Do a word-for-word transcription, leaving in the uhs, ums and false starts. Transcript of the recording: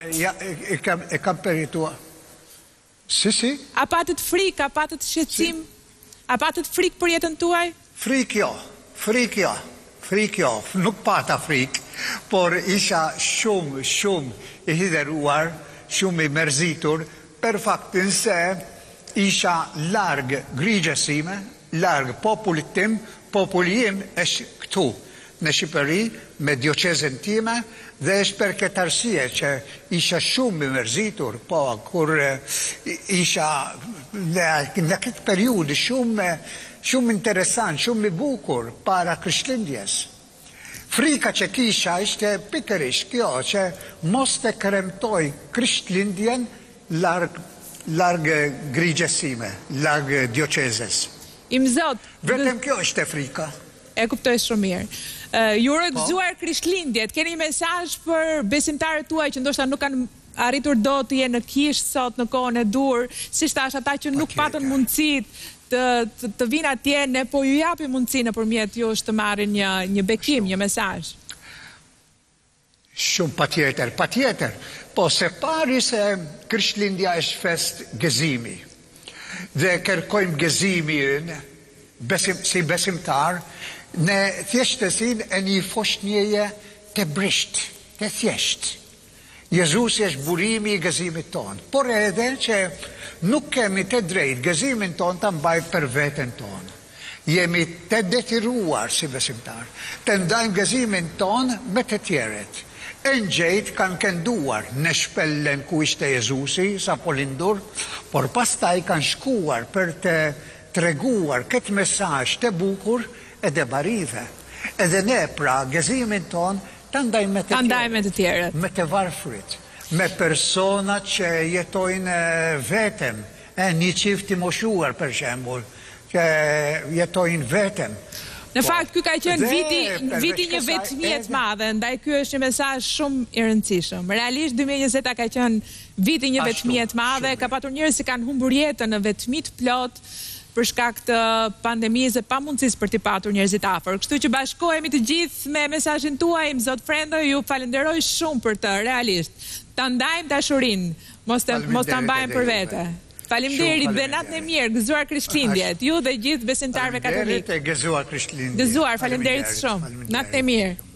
Ja, ik, ik, heb, ik heb peritua. Si, si. A patët frikë, a patët shqetësim, a patët frikë për jetën tuaj? Frikë jo, frikë jo, frikë jo, nuk pata frikë, por isha shumë, shumë i hidheruar, shumë i mërzitur, për faktin se isha largë grigjësime, largë popullit tim, populli im është këtu, në Shqipëri, me dioqezën time, dhe është për këtë arsye që isha shumë i mërzitur, po, kur isha në, në këtë periudë shumë, shumë interesant, shumë i bukur para Krishtlindjes. Frika që kisha ishte pikërisht kjo, që mos të kremtoj Krishtlindjen larg, larg grigjësime, larg dioqezës. Im Zot, Vetëm kjo është e frika. e kuptoj shumë mirë. Uh, ju rëgëzuar Krishtlindjet, keni mesazh për besimtarët tuaj që ndoshta nuk kanë arritur do të jenë në kishë sot në kohën e dur, si thash ata që nuk patën mundësit të, të, të vinë atje, ne po ju japim mundësi nëpërmjet jush të marrin një, një bekim, një mesazh. Shumë patjetër, patjetër. Po se pari se Krishtlindja është fest gëzimi, dhe kërkojmë gëzimin besim, si besimtar, në thjeshtësin e një foshnjeje të brisht, të thjesht. Jezusi është burimi i gëzimit tonë, por edhe që nuk kemi të drejt gëzimin tonë të mbajt për veten tonë. Jemi të detyruar si besimtar, të ndajmë gëzimin tonë me të tjeret. Engjëjt kanë kënduar në shpellen ku ishte Jezusi, sa po lindur, por pastaj kanë shkuar për të treguar këtë mesazh të bukur edhe barive. Edhe ne, pra, gëzimin ton të ndajmë me të tjerët. me të tjerët. Me të varfrit, me persona që jetojnë vetëm, e një qift i moshuar, për shembull, që jetojnë vetëm. Në fakt, ky ka qenë viti, viti një vetmie të madhe, ndaj ky është një mesazh shumë i rëndësishëm. Realisht dy mijë e njëzet ka qenë viti një vetmie të madhe, ka patur njerëz që kanë humbur jetën në vetmi të plot për shkak të pandemisë dhe pamundësisë për t'i patur njerëzit afër. Kështu që bashkohemi të gjithë me mesazhin tuaj, Zot Frendo, ju falenderoj shumë për të, realisht. Ta ndajmë dashurinë, mos të mos ta mbajmë për vete. Faleminderit dhe natën e mirë, gëzuar Krishtlindjet, ju dhe gjithë besimtarëve katolik. Faleminderit e gëzuar Krishtlindjet. Gëzuar, faleminderit shumë. Natën e mirë.